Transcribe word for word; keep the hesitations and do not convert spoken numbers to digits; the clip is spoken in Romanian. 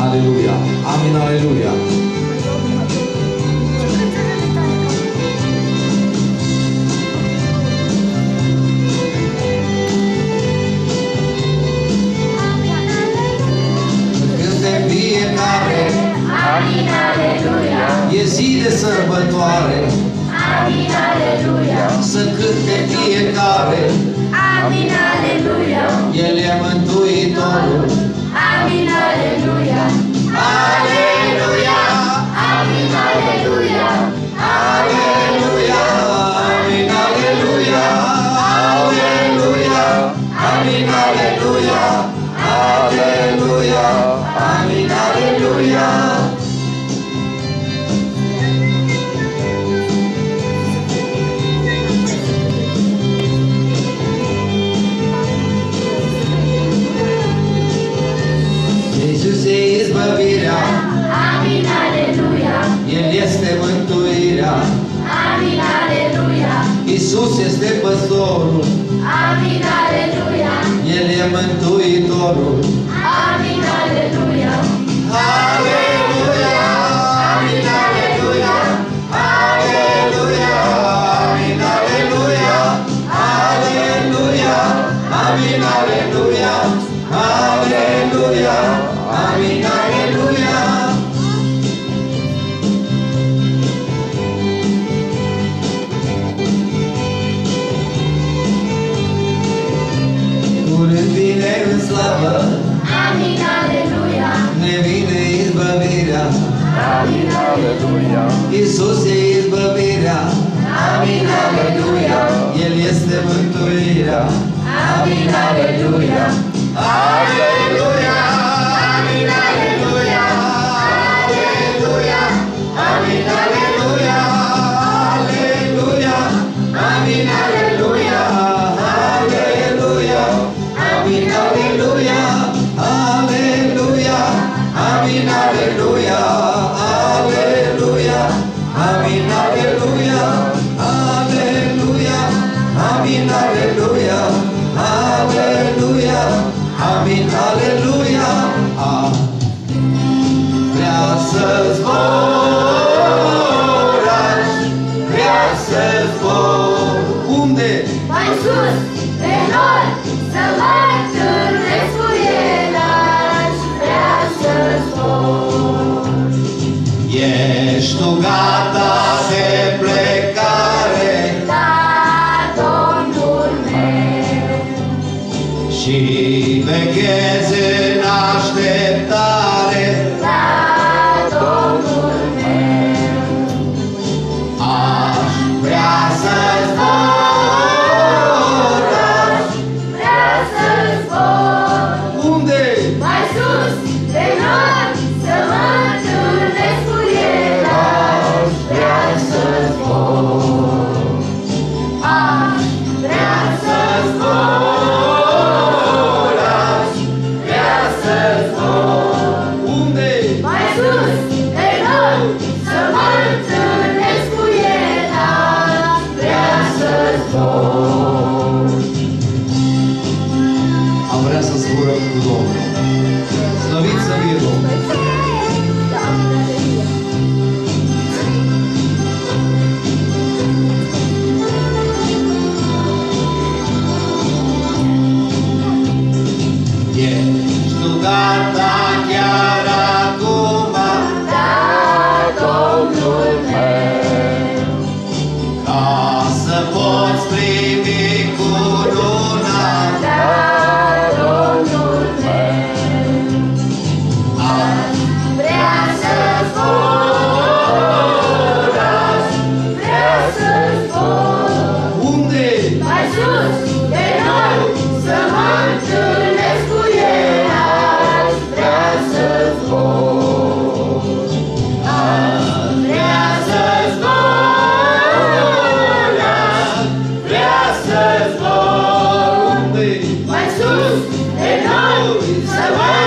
Aleluia. Amin, aleluia. Amin, aleluia. E zi de sărbătoare. Amin, aleluia. Să cânte fiecare. Amin, aleluia. El e Mântuitorul. Amin, aleluia. Aleluia. Amin, aleluia. Aleluia. Amin, aleluia. Aleluia. Amin, aleluia. Aleluia. Amin, aleluia. Iisus e izbăvirea. Amin, aleluia. El este mântuirea. Amin, aleluia. Iisus este păstorul. Amin, aleluia. El e mântuitorul. Amin, aleluia. Aleluia. Amin, aleluia. Aleluia. Amin, aleluia. Aleluia. Amin, aleluia. Aleluia. Amin, aleluia. Curând vine în slavă. Amin, aleluia. Ne vine izbăvirea. Amin, aleluia. Iisus e izbăvirea. Amin, aleluia. El este mântuirea. Amin, aleluia. Aleluia. Amin, aleluia. Aleluia. Amin, aleluia. Aleluia. Amin, aleluia. Aleluia. Amin, aleluia. Aleluia. Amin, aleluia. Aleluia. Amin, aleluia. Aleluia. Amin, aleluia. Aleluia. Amin, aleluia. Ah. Vrea să zborați, vrea să zbor. Unde? Mai sus, pe nori, să mă întâlnesc cu El, aș vrea să zbor. Ești tu gata de plecare Da, Domnul meu, și veghezi în așteptare. da, Domnul meu, Aș vrea să zbor. Aș vrea să zbor. unde? Mai sus, pe nori, să mă întâlnesc cu El, aș vrea să zbor. Aș vrea să zbor. Aș vrea să zbor. unde? Mai sus, pe nori, să mă întâlnesc cu El, aș vrea să zbor. Am vrea să zburăm cu Domnul. Slăvit să fie Domnul. Ești tu gata chiar acum Da, Domnul meu, ca să poți primi coruna? da, Domnul meu, Aș vrea să zbor, aș vrea să zbor. unde? Mai sus, pe nori, să mă întâlnesc cu El, aș vrea să zbor. Aș vrea să zbor, aș Vrea să zbor unde? mai sus, pe nori, să mă